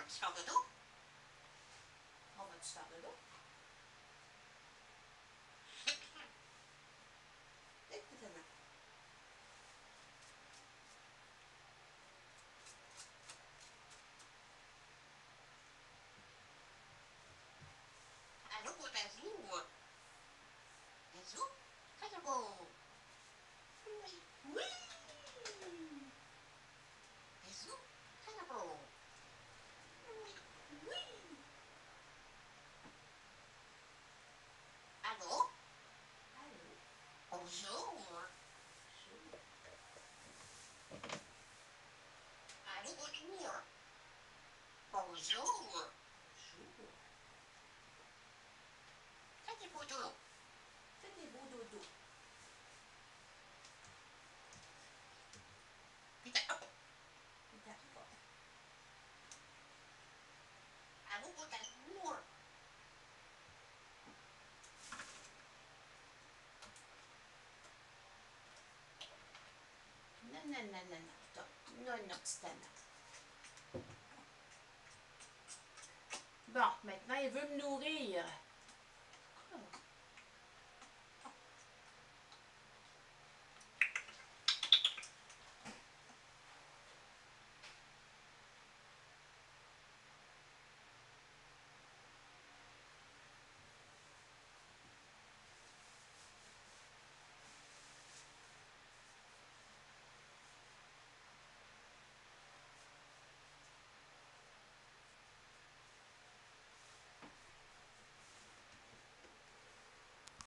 va-tu faire dodo? On va-tu faire dodo? Écoute, maman. Allô, Tazou? Tazou? Tazou? Oui. Oui. Tazou? Tazou? Oui. Oui. Allô? Allô? Bonjour. Bonjour. Allô, Bonjour. Bonjour. Bonjour. Fais des photos. Fais des beaux dodos. Putain. Putain, pas. Allô, Tazou? Non, non, non, non, non, putain. Non, non, petit Anna. Bon, maintenant, il veut me nourrir.